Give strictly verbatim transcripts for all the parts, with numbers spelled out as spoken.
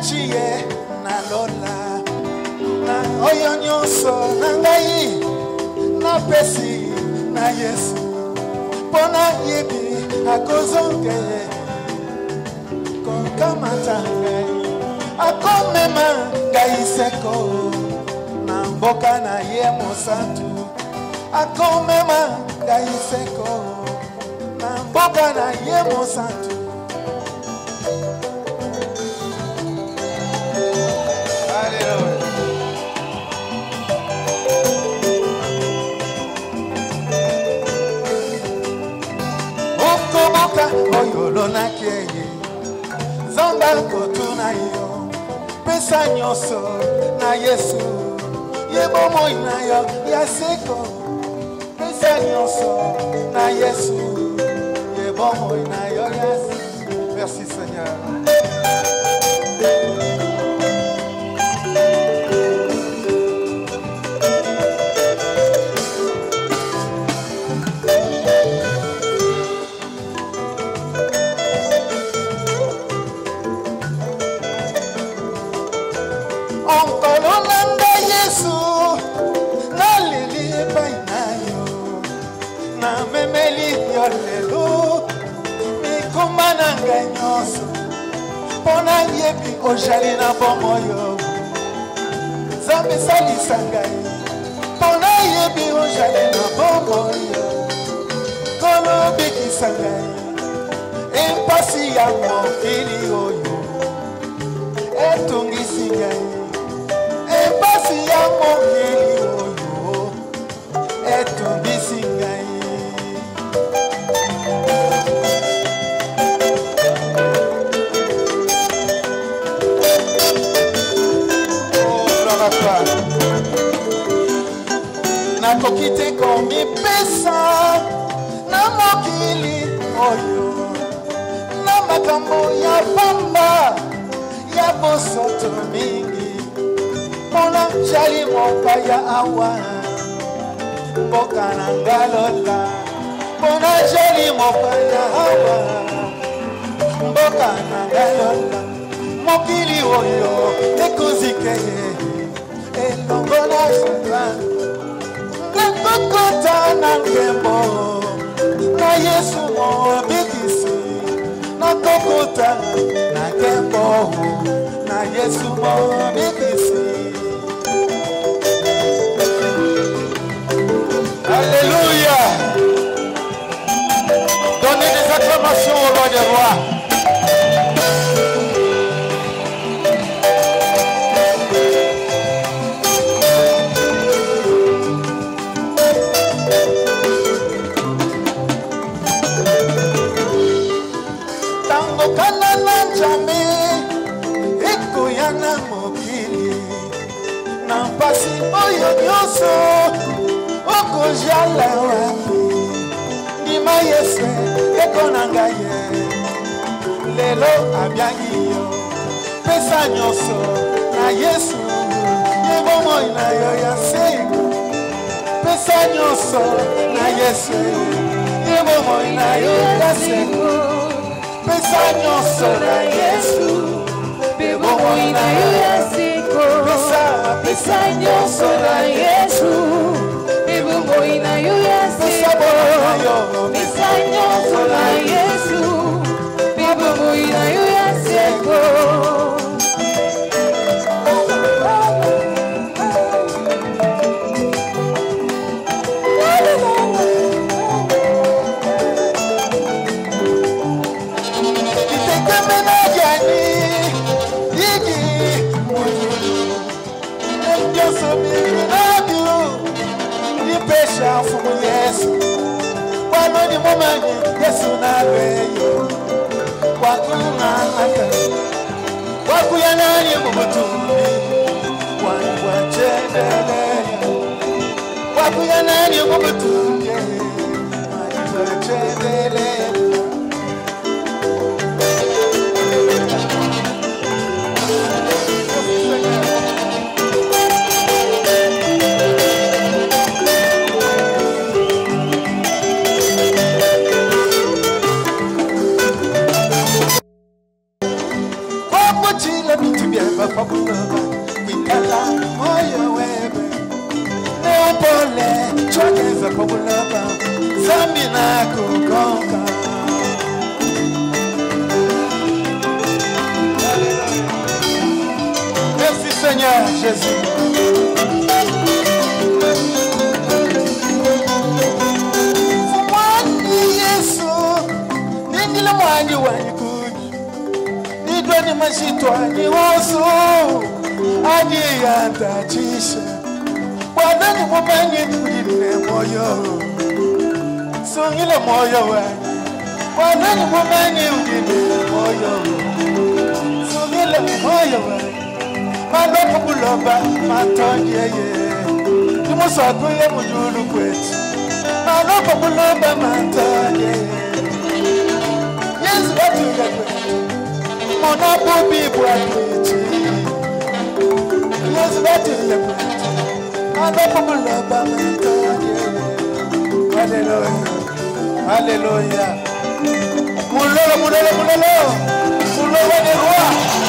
chie na lola na oyo nyonso na ngai na pesi na Yesu pona yebi akozonge kokamata ngai akomema ngai seko na mboka na ye mosantu akomema ngai seko na mboka na ye mosantu. Oyolo na keye zamba kotuna yo pesa nyoso na Yesu yebo moi na yo ya seko pesa nyoso na Yesu yebo moi na yo ya seko. Merci Seigneur. Pona yebi ojali na bomoyo Zambe sali sangai Pona yebi ojali na bomoyo Kono biki sangai Empasi ya mokili oyo Etungi singai Empasi ya mokili oyo Etungi singai. Na kokite komi pesa na mokili oyo na makambo ya pamba ya bosoto mingi pona jali moka ya awa mboka na ngalola pona jali moka ya awa mboka na ngalola mokili oyo ekozikeye elongola satan Nakokota na nkembo na Yesu mobikisi Nakokota na nkembo na Yesu mobikisi. Alléluia. Donnez des acclamations au roi des rois. Nampasi oyo nyoso okojala wapi ndima Yesu ekona ngaye lelo abyangi yo pesa nyoso na Yesu yebo moi na yo ya seko pesa nyoso na Yesu yebo moi na yo ya seko pesa nyoso na Yesu yebo moi na yo ya seko pesa nyoso na Yesu yebo moi na yo ya seko pesa nyoso na Yesu yebo moi na yo ya seko. Yesu na weyo wakunanga wakuyanani mubutumi wanwachendele wakuyanani mubutumi wanwachendele. Mochila mitibiaba fabulaba Wikala moyo webe Neopole chokeza fabulaba Zambi na kukonga Merci Seigneur Jésus Mwani Yesu Ningile mwani wani Ni mashitwa ni wosu Adi yanda chisha Wana ni mwenye kudine moyo Sungile moyo wani Wana ni mwenye kudine moyo Sungile moyo wani Malopo kuloba matonye ye Tumusaku ye mujulu kwetu Malopo kuloba matonye ye Yesu watu ya kwetu Mon amour bible Yes, that is the point. And the people love Hallelujah. Hallelujah. Mulo, mulo, mulo. Mulo wa ni roi.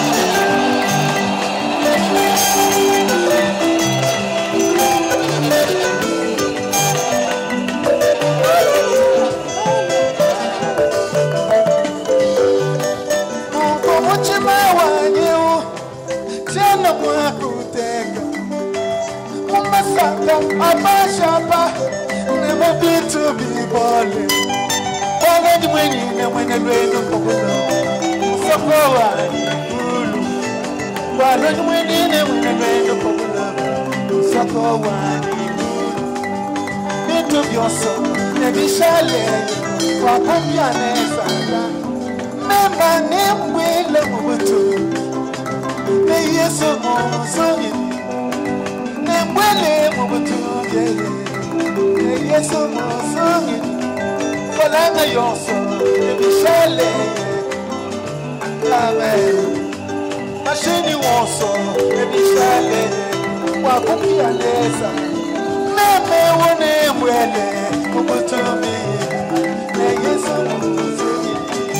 Abashaba, never be to be balling. One of the winning and when the rain of Popular. So go on, one of the winning and when the rain of Popular. So go on, think of your soul, never shall let what I'm your name. Never name will over to. May you so more so in. Mwele mubutu yeye Yesu mosungi Falanga yonso Ebishale Amen Mashini wonso Ebishale Wakuki aleza Meme wone mwele Mubutu mi Yesu mosungi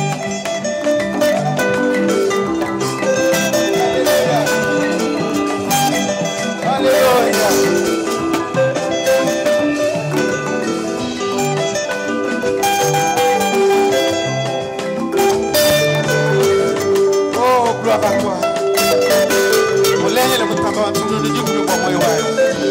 Hallelujah. Oh, gloire à toi. Oleye le mutamba wa tunu ndi kulu kwa moyo wao.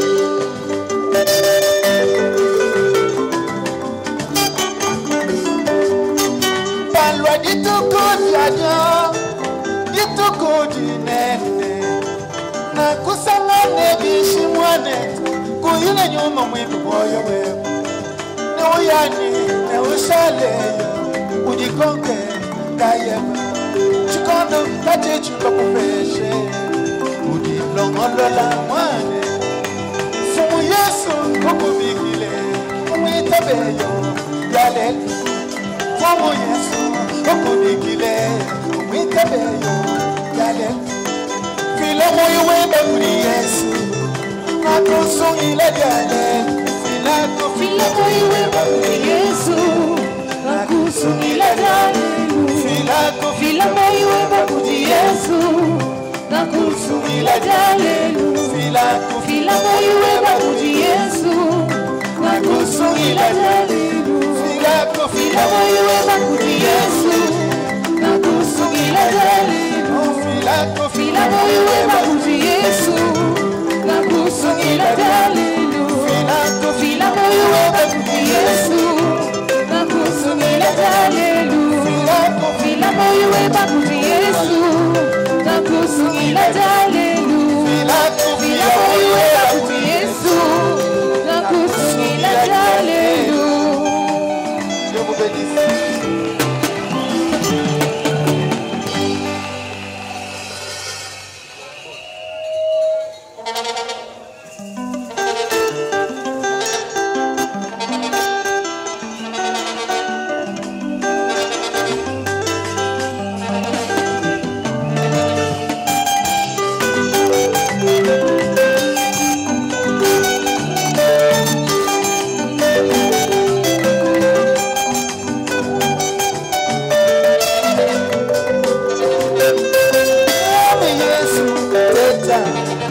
Palwa dituko diadio, dituko dinene. Na kusanga nebishi mwane kuyina nyuma mwibu moyo wewe ne uyani ne ushale udikonke kayema chikondo kati chuko kupeshe udilongolola mwane sumu Yesu okubikile umitabeyo yale sumu Yesu okubikile umitabeyo yale Fila moyo weba kuri Yesu Nakusung ilagale Fila ko Fila moyo weba kuri Yesu Nakusung ilagale Fila ko Fila moyo weba kuri Yesu Nakusung ilagale Fila ko Fila moyo weba kuri Yesu Nakusung ilagale Fila ko Fila moyo weba kuri Yesu Nakusung ilagale Fila ko Fila moyo weba kuri Yesu Nakusung ilagale Fila ko Fila moyo weba kuri Yesu Nakusung ilagale Fila ko Fila moyo weba kuri Yesu Nakusung ilagale Fila ko Fila moyo weba kuri Yesu Nakusung ilagale Dieu vous bénisse.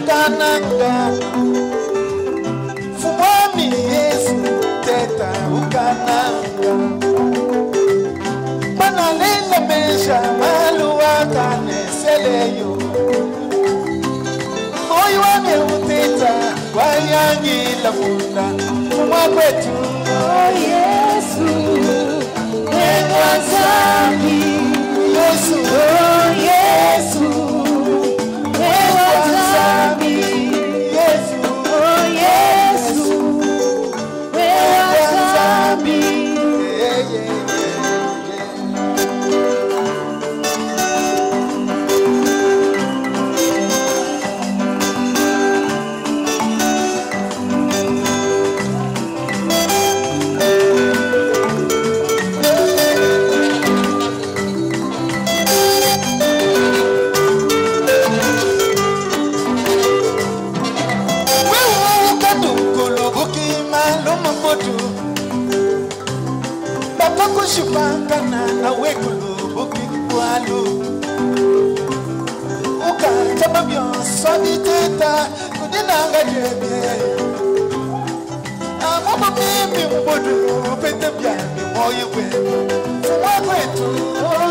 ukananga Fumwami Yesu teta ukananga Mana lele mesha maluwa kaneseleyo Moyo wame uteta wayangi la funda Fumwa kwetu Oh Yesu Ewa zami Yesu Oh Yesu Ewa zami Yesu Oh Yesu Ewa zami yeah, yeah, yeah, Kushipangana na wekulu bukikwalu Uka chama bionso biteta kudinanga jebye Amama mimi mbodu pete byami moyo kwe Fumwa kwetu oh